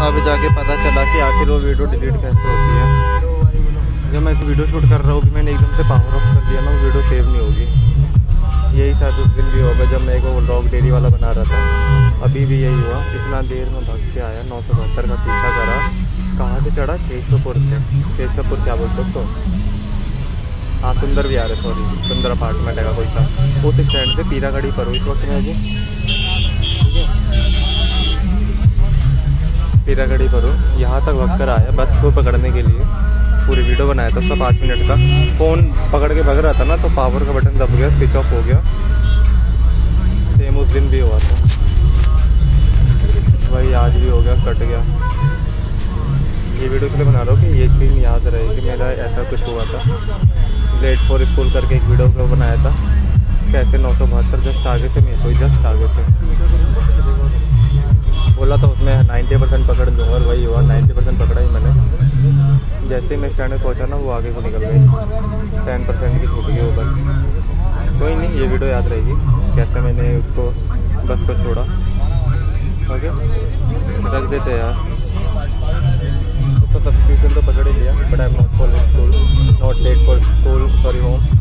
अब जाके पता चला कि आखिर वो वीडियो डिलीट कैसे होती है। जब मैं इस वीडियो शूट कर रहा हूँ कि मैंने एकदम से पावर ऑफ कर दिया ना, वो वीडियो सेव नहीं होगी। यही शायद उस दिन भी होगा जब मैं वो व्लॉग डेली वाला बना रहा था। अभी भी यही हुआ। इतना देर में भाग के आया, 972 का पीछा करा। कहाँ से चढ़ा? केशवपुर से। केशवपुर क्या बोलते हो उसको? हाँ, सुंदर विहार है, सॉरी, सुंदर अपार्टमेंट है कोई सा। उस स्टैंड से पीरागढ़ी पर हूँ इस वक्त मैं अभी। पीरागढ़ी पर हूँ। यहाँ तक भाग कर आया बस को पकड़ने के लिए। पूरी वीडियो बनाया था उसका 5 मिनट का। फ़ोन पकड़ के भाग रहा था ना, तो पावर का बटन दब गया, स्विच ऑफ हो गया। सेम उस दिन भी हुआ था, वही आज भी हो गया, कट गया। ये वीडियो इसलिए बना रहा हूँ कि ये सीन याद रहे कि मेरा ऐसा कुछ हुआ था। लेट फॉर स्कूल करके एक वीडियो को बनाया था, कैसे 972 जस्ट आगे से मिस हुई, जस्ट आगे से। बोला था उसमें 90% पकड़ लूँगा और वही हुआ, 90% पकड़ा ही मैंने। जैसे ही मैं स्टैंड में पहुँचा ना, वो आगे को निकल गई। 10% की छूट गई वो बस। कोई नहीं, ये वीडियो याद रहेगी कैसे मैंने उसको बस को छोड़ा। ओके, रख देते यार। उसका सब्सटीट्यूशन तो पकड़ ही लिया, but I am not for school, not late for school, sorry home.